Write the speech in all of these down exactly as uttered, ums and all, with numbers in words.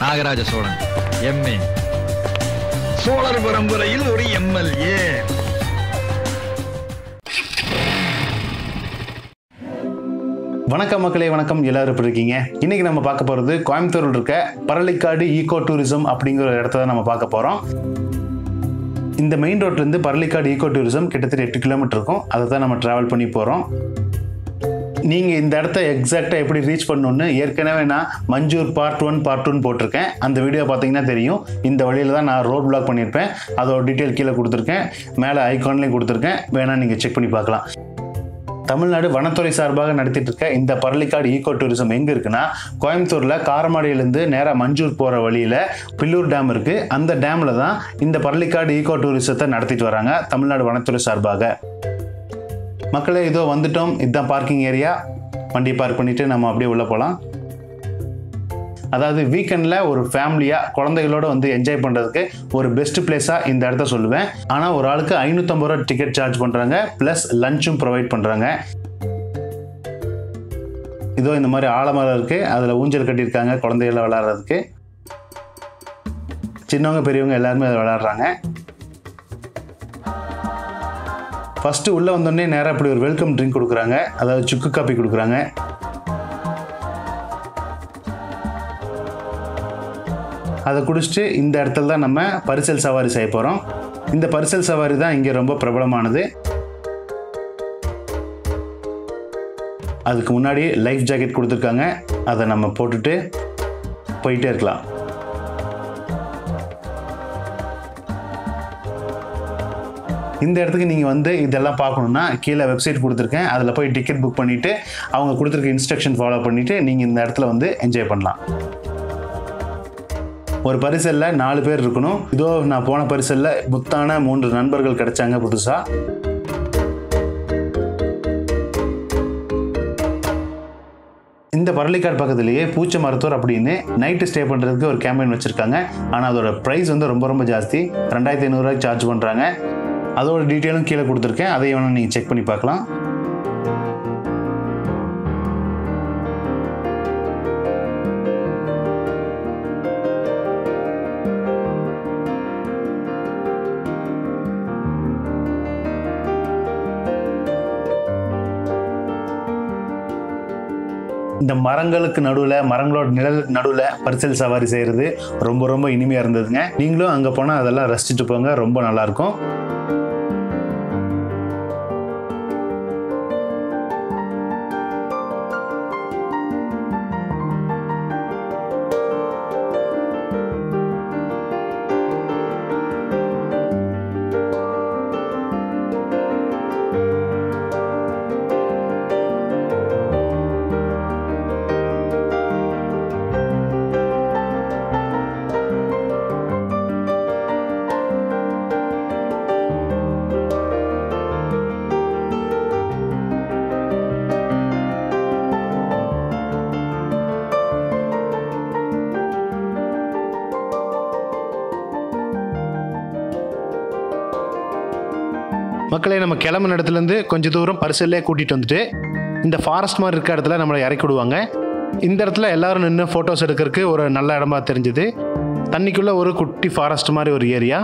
Nagaraj Cholan MA சோழர் பரம்பரையில் ஒரு MLA. வணக்கம் மக்களே, வணக்கம். எல்லாரும் எப்படி இருக்கீங்க? இன்னைக்கு நம்ம பார்க்க போறது கோயம்புத்தூரில் இருக்க பரலிக்காடு ஈகோ டூரிசம் அப்படிங்கிற ஒரு இடத்த தான் நம்ம பார்க்க போறோம். இந்த மெயின் ரோட்ல இருந்து பரலிக்காடு ஈகோ டூரிசம் கிட்டத்தட்ட எட்டு கிலோமீட்டர் இருக்கும். அதை தான் நம்ம டிராவல் பண்ணி போறோம். நீங்க இந்த இடத்த எக்ஸாக்டா எப்படி ரீச் பண்ணணும்னு ஏற்கனவே நான் மஞ்சூர் பார்ட் ஒன் பார்ட் டூன்னு போட்டிருக்கேன். அந்த வீடியோ பார்த்தீங்கன்னா தெரியும். இந்த வழியில தான் நான் ரோட் பிளாக் பண்ணியிருப்பேன். அதோட டீட்டெயில் கீழே கொடுத்துருக்கேன், மேலே ஐகான்லேயும் கொடுத்துருக்கேன். வேணா நீங்க செக் பண்ணி பார்க்கலாம். தமிழ்நாடு வனத்துறை சார்பாக நடத்திட்டு இருக்க இந்த பரலிக்காடு ஈகோ டூரிசம் எங்க இருக்குன்னா, கோயம்புத்தூர்ல காரமடையிலிருந்து நேரா மஞ்சூர் போற வழியில பில்லூர் டேம் இருக்கு. அந்த டேம்ல தான் இந்த பரலிக்காடு ஈகோ டூரிசத்தை நடத்திட்டு வராங்க தமிழ்நாடு வனத்துறை சார்பாக. மக்களே, இதோ வந்துட்டோம். இதுதான் பார்க்கிங் ஏரியா. வண்டி பார்க் பண்ணிட்டு நம்ம அப்படியே உள்ள போகலாம். அதாவது வீக்கெண்டில் ஒரு ஃபேமிலியாக குழந்தைகளோட வந்து என்ஜாய் பண்ணுறதுக்கு ஒரு பெஸ்ட் பிளேஸாக இந்த இடத்த சொல்லுவேன். ஆனால் ஒரு ஆளுக்கு ஐநூற்றம்பது ரூபா டிக்கெட் சார்ஜ் பண்ணுறாங்க, ப்ளஸ் லஞ்சும் ப்ரொவைட் பண்ணுறாங்க. இதோ இந்த மாதிரி ஆலமரம் இருக்குது, அதில் ஊஞ்சல் கட்டியிருக்காங்க குழந்தைகளை விளையாடுறதுக்கு. சின்னவங்க பெரியவங்க எல்லாருமே அதில் விளையாடுறாங்க. ஃபஸ்ட்டு உள்ளே வந்தோடனே நேராக இப்படி ஒரு வெல்கம் ட்ரிங்க் கொடுக்குறாங்க, அதாவது சுக்கு காப்பி கொடுக்குறாங்க. அதை குடிச்சிட்டு இந்த இடத்துல தான் நம்ம பரிசல் சவாரி செய்ய போகிறோம். இந்த பரிசல் சவாரி தான் இங்கே ரொம்ப பிரபலமானது. அதுக்கு முன்னாடி லைஃப் ஜாக்கெட் கொடுத்துருக்காங்க, அதை நம்ம போட்டுட்டு போயிட்டே இருக்கலாம். இந்த இடத்துக்கு நீங்கள் வந்து இதெல்லாம் பார்க்கணுன்னா கீழே வெப்சைட் கொடுத்துருக்கேன், அதில் போய் டிக்கெட் புக் பண்ணிவிட்டு அவங்க கொடுத்துருக்க இன்ஸ்ட்ரக்ஷன் ஃபாலோ பண்ணிவிட்டு நீங்கள் இந்த இடத்துல வந்து என்ஜாய் பண்ணலாம். ஒரு பரிசலில் நாலு பேர் இருக்கணும். இதோ நான் போன பரிசலில் புத்தான மூன்று நண்பர்கள் கிடைச்சாங்க புதுசாக. இந்த பரலிக்காடு பக்கத்துலேயே பூச்ச மருத்துவர் அப்படின்னு நைட்டு ஸ்டே பண்ணுறதுக்கு ஒரு கேம்பெயின் வச்சுருக்காங்க. ஆனால் அதோட ப்ரைஸ் வந்து ரொம்ப ரொம்ப ஜாஸ்தி, ரெண்டாயிரத்தி ஐநூறுரூவாய்க்கு சார்ஜ் பண்ணுறாங்க. அதோட டீட்டெயிலும் கீழே கொடுத்துருக்கேன், அதை வேணால் நீங்கள் செக் பண்ணி பார்க்கலாம். இந்த மரங்களுக்கு நடுவில், மரங்களோட நிழலுக்கு நடுவில் பரிசல் சவாரி செய்கிறது ரொம்ப ரொம்ப இனிமையாக இருந்ததுங்க. நீங்களும் அங்கே போனால் அதெல்லாம் ரசிச்சுட்டு போங்க, ரொம்ப நல்லாயிருக்கும். மக்களே, நம்ம கிளம்புன இடத்துலேருந்து கொஞ்சம் தூரம் பரிசல்லே கூட்டிகிட்டு வந்துட்டு இந்த ஃபாரஸ்ட் மாதிரி இருக்க இடத்துல நம்மளை இறக்கி விடுவாங்க. இந்த இடத்துல எல்லாரும் நின்று ஃபோட்டோஸ் எடுக்கிறதுக்கு ஒரு நல்ல இடமா தெரிஞ்சுது. தண்ணிக்குள்ளே ஒரு குட்டி ஃபாரஸ்ட் மாதிரி ஒரு ஏரியா.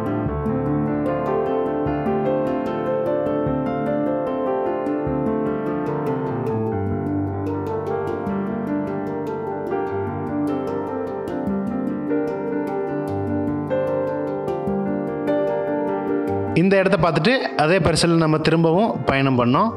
இந்த இடத்த பார்த்துட்டு அதே பரிசலில் நம்ம திரும்பவும் பயணம் பண்ணோம்.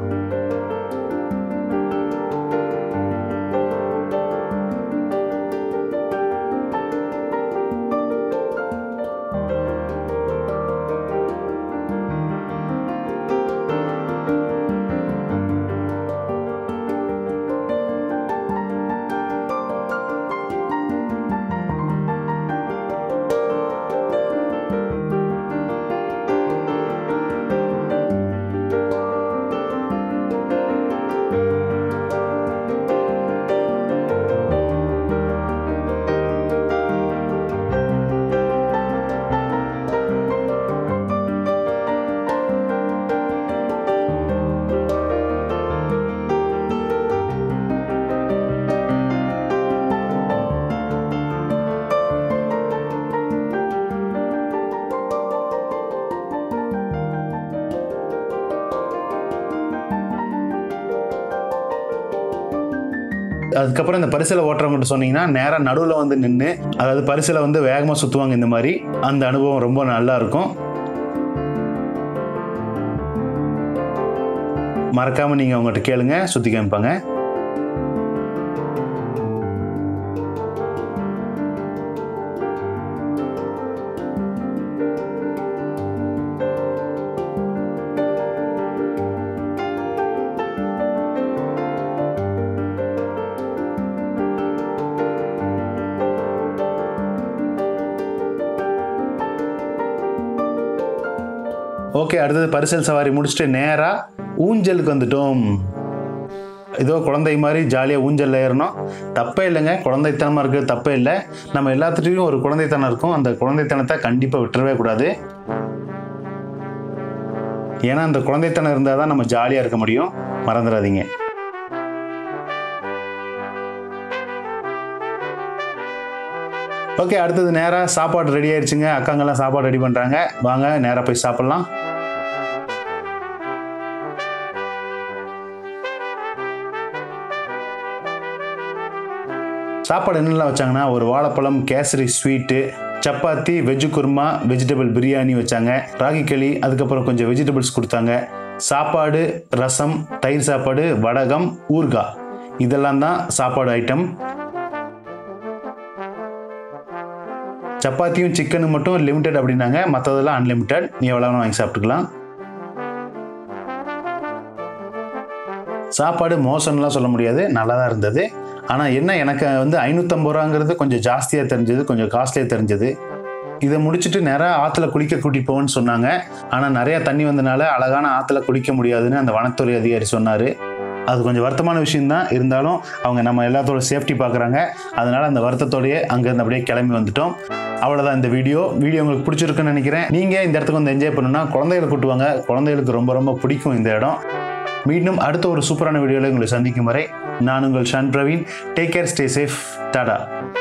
அதுக்கப்புறம் இந்த பரிசலை ஓட்டுறவங்ககிட்ட சொன்னீங்கன்னா நேராக நடுவில் வந்து நின்று, அதாவது பரிசலை வந்து வேகமாக சுற்றுவாங்க. இந்த மாதிரி அந்த அனுபவம் ரொம்ப நல்லா இருக்கும். மறக்காமல் நீங்கள் அவங்ககிட்ட கேளுங்க, சுற்றி காமிப்பாங்க. ஓகே, அடுத்தது பரிசல் சவாரி முடிச்சுட்டு நேராக ஊஞ்சலுக்கு வந்துட்டோம். ஏதோ குழந்தை மாதிரி ஜாலியாக ஊஞ்சல் ஏறணும். தப்பே இல்லைங்க, குழந்தைத்தனமாக இருக்குது, தப்பே இல்லை. நம்ம எல்லாத்துலேயும் ஒரு குழந்தைத்தனம் இருக்கும். அந்த குழந்தைத்தனத்தை கண்டிப்பாக விட்டுறவே கூடாது. ஏன்னா அந்த குழந்தைத்தனம் இருந்தால் தான் நம்ம ஜாலியாக இருக்க முடியும். மறந்துடாதீங்க. ஓகே, அடுத்தது நேராக சாப்பாடு ரெடி ஆயிடுச்சுங்க. அக்காங்கெல்லாம் சாப்பாடு ரெடி பண்ணுறாங்க. வாங்க நேராக போய் சாப்பிட்லாம். சாப்பாடு என்னெல்லாம் வச்சாங்கன்னா, ஒரு வாழைப்பழம், kesari sweet, chapati, veg kurma, vegetable biryani வச்சாங்க, ராகி களி, அதுக்கப்புறம் கொஞ்சம் வெஜிடபிள்ஸ் கொடுத்தாங்க. சாப்பாடு, ரசம், தயிர் சாப்பாடு, வடகம், ஊர்காய், இதெல்லாம் தான் சாப்பாடு ஐட்டம். சப்பாத்தியும் சிக்கனும் மட்டும் லிமிட்டட் அப்படின்னாங்க, மற்றதெல்லாம் அன்லிமிட்டட். நீ எவ்வளோ வாங்கி சாப்பிட்டுக்கலாம். சாப்பாடு மோசம்லாம் சொல்ல முடியாது, நல்லா தான் இருந்தது. ஆனால் என்ன, எனக்கு வந்து ஐநூற்றம்பது ரூபாங்கிறது கொஞ்சம் ஜாஸ்தியாக தெரிஞ்சது, கொஞ்சம் காஸ்ட்லியாக தெரிஞ்சது. இதை முடிச்சுட்டு நேராக ஆற்றுல குளிக்க கூட்டிட்டு போகணும்னு சொன்னாங்க. ஆனால் நிறையா தண்ணி வந்தனால அழகான ஆற்றுல குளிக்க முடியாதுன்னு அந்த வனத்துறை அதிகாரி சொன்னார். அது கொஞ்சம் வருத்தமான விஷயம்தான். இருந்தாலும் அவங்க நம்ம எல்லாத்தோட சேஃப்டி பார்க்குறாங்க. அதனால் அந்த வருத்தத்தோடையே அங்கேருந்து அப்படியே கிளம்பி வந்துட்டோம். அவ்வளோதான் இந்த வீடியோ. வீடியோ உங்களுக்கு பிடிச்சிருக்குன்னு நினைக்கிறேன். நீங்கள் இந்த இடத்துக்கு வந்து என்ஜாய் பண்ணணும்னா குழந்தைகளை கூட்டுவாங்க. குழந்தைகளுக்கு ரொம்ப ரொம்ப பிடிக்கும் இந்த இடம். மீண்டும் அடுத்த ஒரு சூப்பரான வீடியோவில் உங்களை சந்திக்கும் வரை நான் உங்கள் Shaan Praveen. Take care, stay safe, Tata.